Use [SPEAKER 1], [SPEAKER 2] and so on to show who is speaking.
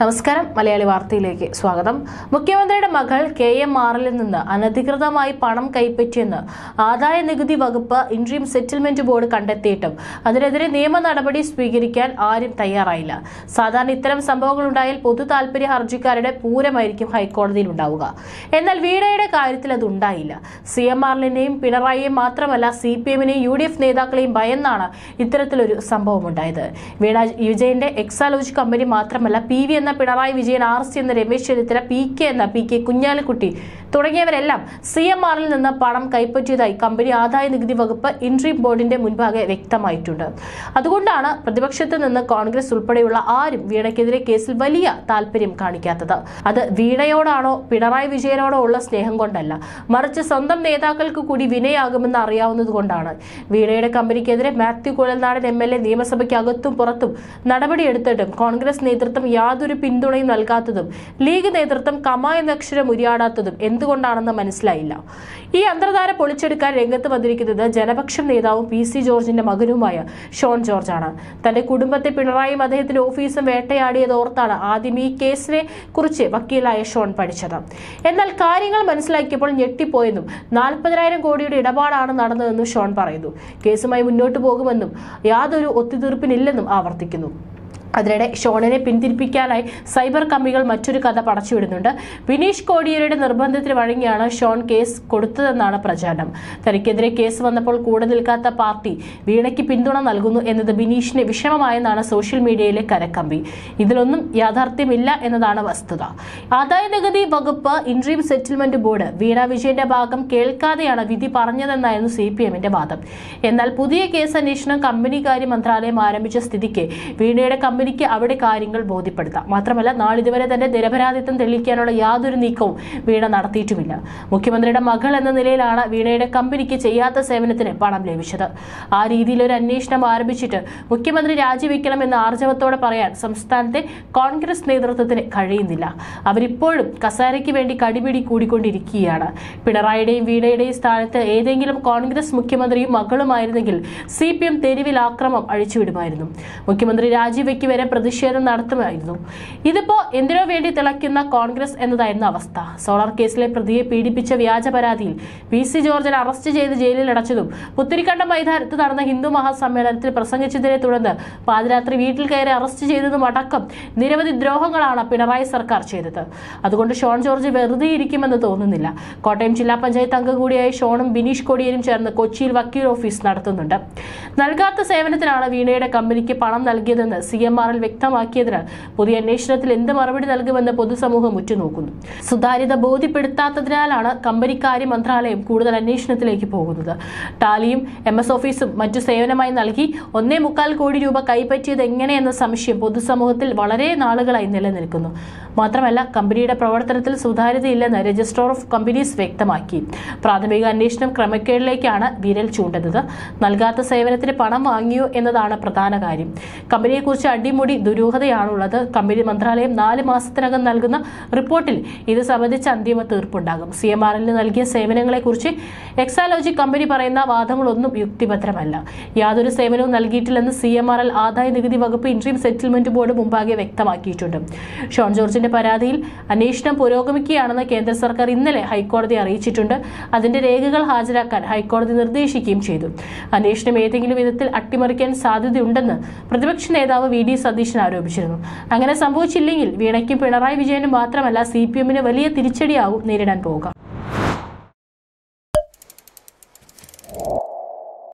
[SPEAKER 1] നമസ്കാരം മലയാളി വാർത്തയിലേക്ക് സ്വാഗതം. മുഖ്യമന്ത്രിയുടെ മകൾ KM-RL നിന്ന് അനധികൃതമായി പണം കൈപ്പറ്റിയെന്ന് ആദായ നികുതി വകുപ്പ് ഇൻട്രീം സെറ്റിൽമെന്റ് ബോർഡ് കണ്ടെത്തിയിട്ടും അതിനെതിരെ നിയമ നടപടി സ്വീകരിക്കാൻ ആരും തയ്യാറായില്ല. സാധാരണ ഇത്തരം സംഭവങ്ങൾ ഉണ്ടായാൽ പൊതു താൽപര്യ ഹർജിക്കാരുടെ പൂരമായിരിക്കും ഹൈക്കോടതിയിൽ ഉണ്ടാവുക. എന്നാൽ വീണയുടെ കാര്യത്തിൽ അത് ഉണ്ടായില്ല. CM-RLനെയും പിണറായിയെയും മാത്രമല്ല CPM-നെയും UDF നേതാക്കളെയും ഭയന്നാണ് ഇത്തരത്തിലൊരു സംഭവം ഉണ്ടായത്. വീണ വിജയന്റെ എക്സാലോജി കമ്പനി മാത്രമല്ല PV എന്ന പിണറായി വിജയൻ, RC എന്ന രമേശ് ചെന്നിത്തല, PK എന്ന PK കുഞ്ഞാലിക്കുട്ടി തുടങ്ങിയവരെല്ലാം CM-RL നിന്ന് പണം കൈപ്പറ്റിയതായി കമ്പനി ആദായ നികുതി വകുപ്പ് ഇൻട്രീം ബോർഡിന്റെ മുൻപാകെ വ്യക്തമായിട്ടുണ്ട്. അതുകൊണ്ടാണ് പ്രതിപക്ഷത്ത് നിന്ന് കോൺഗ്രസ് ഉൾപ്പെടെയുള്ള ആരും വീണയ്ക്കെതിരെ കേസിൽ വലിയ താല്പര്യം കാണിക്കാത്തത്. അത് വീണയോടാണോ പിണറായി വിജയനോടോ ഉള്ള സ്നേഹം കൊണ്ടല്ല, മറിച്ച് സ്വന്തം നേതാക്കൾക്ക് കൂടി വിനയാകുമെന്ന് അറിയാവുന്നതുകൊണ്ടാണ്. വീണയുടെ കമ്പനിക്കെതിരെ മാത്യു കുഴൽനാടൻ MLA നിയമസഭയ്ക്ക് അകത്തും പുറത്തും നടപടിയെടുത്തിട്ടും കോൺഗ്രസ് നേതൃത്വം യാതൊരു പിന്തുണയും നൽകാത്തതും ലീഗ് നേതൃത്വം കമ എന്ന അക്ഷരം ഉരിയാടാത്തതും എന്തുകൊണ്ടാണെന്ന് മനസ്സിലായില്ല. ഈ അന്തർധാര പൊളിച്ചെടുക്കാൻ രംഗത്ത് വന്നിരിക്കുന്നത് ജനപക്ഷം നേതാവും PC ജോർജിന്റെ മകനുമായ ഷോൺ ജോർജ് ആണ്. തന്റെ കുടുംബത്തെ പിണറായിയും അദ്ദേഹത്തിന്റെ ഓഫീസും വേട്ടയാടിയതോർത്താണ് ആദ്യം ഈ കേസിനെ കുറിച്ച് വക്കീലായ ഷോൺ പഠിച്ചത്. എന്നാൽ കാര്യങ്ങൾ മനസ്സിലാക്കിയപ്പോൾ ഞെട്ടിപ്പോയെന്നും 40,000 കോടിയുടെ ഇടപാടാണ് നടന്നതെന്നും ഷോൺ പറയുന്നു. കേസുമായി മുന്നോട്ട് പോകുമെന്നും യാതൊരു ഒത്തുതീർപ്പിനില്ലെന്നും ആവർത്തിക്കുന്നു. അതിനിടെ ഷോണിനെ പിന്തിരിപ്പിക്കാനായി സൈബർ കമ്മികൾ മറ്റൊരു കഥ പടച്ചുവിടുന്നുണ്ട്. വിനീഷ് കോടിയേരിയുടെ നിർബന്ധത്തിന് വഴങ്ങിയാണ് ഷോൺ കേസ് കൊടുത്തതെന്നാണ് പ്രചാരണം. തനിക്കെതിരെ കേസ് വന്നപ്പോൾ കൂടെ നിൽക്കാത്ത പാർട്ടി വീണയ്ക്ക് പിന്തുണ നൽകുന്നു എന്നത് ബിനീഷിന് വിഷമമായെന്നാണ് സോഷ്യൽ മീഡിയയിലെ കരക്കമ്പി. ഇതിലൊന്നും യാഥാർത്ഥ്യമില്ല എന്നതാണ് വസ്തുത. ആദായ നികുതി വകുപ്പ് ഇൻട്രീം സെറ്റിൽമെന്റ് ബോർഡ് വീണ വിജയന്റെ ഭാഗം കേൾക്കാതെയാണ് വിധി പറഞ്ഞതെന്നായിരുന്നു CPM-ന്റെ വാദം. എന്നാൽ പുതിയ കേസ് അന്വേഷണം കമ്പനികാര്യ മന്ത്രാലയം ആരംഭിച്ച സ്ഥിതിക്ക് വീണയുടെ കമ്പനിക്ക് അവിടെ കാര്യങ്ങൾ ബോധ്യപ്പെടുത്താം. മാത്രമല്ല, നാളിതുവരെ തന്റെ നിരപരാധിത്വം തെളിയിക്കാനുള്ള യാതൊരു നീക്കവും വീണ നടത്തിയിട്ടുമില്ല. മുഖ്യമന്ത്രിയുടെ മകൾ എന്ന നിലയിലാണ് വീണയുടെ കമ്പനിക്ക് ചെയ്യാത്ത സേവനത്തിന് പണം ലഭിച്ചത്. ആ രീതിയിൽ ഒരു അന്വേഷണം ആരംഭിച്ചിട്ട് മുഖ്യമന്ത്രി രാജിവെക്കണമെന്ന് ആർജവത്തോടെ പറയാൻ സംസ്ഥാനത്തെ കോൺഗ്രസ് നേതൃത്വത്തിന് കഴിയുന്നില്ല. അവരിപ്പോഴും കസാരയ്ക്ക് വേണ്ടി കടിപിടി കൂടിക്കൊണ്ടിരിക്കുകയാണ്. പിണറായിയുടെയും വീണയുടെയും സ്ഥാനത്ത് ഏതെങ്കിലും കോൺഗ്രസ് മുഖ്യമന്ത്രിയും മകളുമായിരുന്നെങ്കിൽ CPM തെരുവിൽ ആക്രമം അഴിച്ചുവിടുമായിരുന്നു. മുഖ്യമന്ത്രി രാജിവെക്ക് വരെ പ്രതിഷേധം നടത്തുമായിരുന്നു. ഇതിപ്പോ എന്തിനോ വേണ്ടി തിളയ്ക്കുന്ന കോൺഗ്രസ് എന്നതായിരുന്നു അവസ്ഥ. സോളാർ കേസിലെ പ്രതിയെ പീഡിപ്പിച്ച വ്യാജ പരാതിയിൽ PC ജോർജിനെ അറസ്റ്റ് ചെയ്ത് ജയിലിൽ അടച്ചതും പുത്തിരിക്കണ്ടം മൈതാനത്ത് നടന്ന ഹിന്ദു മഹാസമ്മേളനത്തിൽ പ്രസംഗിച്ചതിനെ തുടർന്ന് പാതിരാത്രി വീട്ടിൽ കയറി അറസ്റ്റ് ചെയ്തതും അടക്കം നിരവധി ദ്രോഹങ്ങളാണ് പിണറായി സർക്കാർ ചെയ്തത്. അതുകൊണ്ട് ഷോൺ ജോർജ് വെറുതെ ഇരിക്കുമെന്ന് തോന്നുന്നില്ല. കോട്ടയം ജില്ലാ പഞ്ചായത്ത് അംഗം കൂടിയായ ഷോണും ബിനീഷ് കോടിയേരും ചേർന്ന് കൊച്ചിയിൽ വക്കീൽ ഓഫീസ് നടത്തുന്നുണ്ട്. നൽകാത്ത സേവനത്തിനാണ് വീണയുടെ കമ്പനിക്ക് പണം നൽകിയതെന്ന് CM-RL വ്യക്തമാക്കിയതിനാൽ പുതിയ അന്വേഷണത്തിൽ എന്ത് മറുപടി നൽകുമെന്ന് പൊതുസമൂഹം ഉറ്റുനോക്കുന്നു. സുതാര്യത ബോധ്യപ്പെടുത്താത്തതിനാലാണ് കമ്പനിക്കാര്യ മന്ത്രാലയം കൂടുതൽ അന്വേഷണത്തിലേക്ക് പോകുന്നത്. ടാലിയും MS ഓഫീസും മറ്റു സേവനമായി നൽകി 1.25 കോടി രൂപ കൈപ്പറ്റിയത് എങ്ങനെയെന്ന സംശയം പൊതുസമൂഹത്തിൽ വളരെ നാളുകളായി നിലനിൽക്കുന്നു. മാത്രമല്ല, കമ്പനിയുടെ പ്രവർത്തനത്തിൽ സുതാര്യതയില്ലെന്ന് രജിസ്ട്രാർ ഓഫ് കമ്പനീസ് വ്യക്തമാക്കി. പ്രാഥമിക അന്വേഷണം ക്രമക്കേടിലേക്കാണ് വിരൽ ചൂണ്ടുന്നത്. നൽകാത്ത സേവനത്തിന് പണം വാങ്ങിയോ എന്നതാണ് പ്രധാന കാര്യം. കമ്പനിയെക്കുറിച്ച് അടിമുടി ദുരൂഹതയാണുള്ളത്. കമ്പനി മന്ത്രാലയം 4 മാസത്തിനകം നൽകുന്ന റിപ്പോർട്ടിൽ ഇത് സംബന്ധിച്ച് അന്തിമ തീർപ്പുണ്ടാകും. CM-RLന് നൽകിയ സേവനങ്ങളെക്കുറിച്ച് എക്സാലോജി കമ്പനി പറയുന്ന വാദങ്ങളൊന്നും യുക്തിഭദ്രമല്ല. യാതൊരു സേവനവും നൽകിയിട്ടില്ലെന്ന് CM-RL ആദായ നികുതി വകുപ്പ് ഇൻട്രീം സെറ്റിൽമെന്റ് ബോർഡ് മുമ്പാകെ വ്യക്തമാക്കിയിട്ടുണ്ട്. ഷോൺ ജോർജിന്റെ പരാതിയിൽ അന്വേഷണം പുരോഗമിക്കുകയാണെന്ന് കേന്ദ്ര സർക്കാർ ഇന്നലെ ഹൈക്കോടതിയെ അറിയിച്ചിട്ടുണ്ട്. അതിന്റെ രേഖകൾ ഹാജരാക്കാൻ ഹൈക്കോടതി നിർദ്ദേശിക്കുകയും ചെയ്തു. അന്വേഷണം ഏതെങ്കിലും വിധത്തിൽ അട്ടിമറിക്കാൻ സാധ്യതയുണ്ടെന്ന് പ്രതിപക്ഷ നേതാവ് VD സതീശൻ ആരോപിച്ചിരുന്നു. അങ്ങനെ സംഭവിച്ചില്ലെങ്കിൽ വീണയ്ക്കും പിണറായി വിജയനും മാത്രമല്ല CPM-ന് വലിയ തിരിച്ചടിയാവും നേരിടാൻ പോവുക.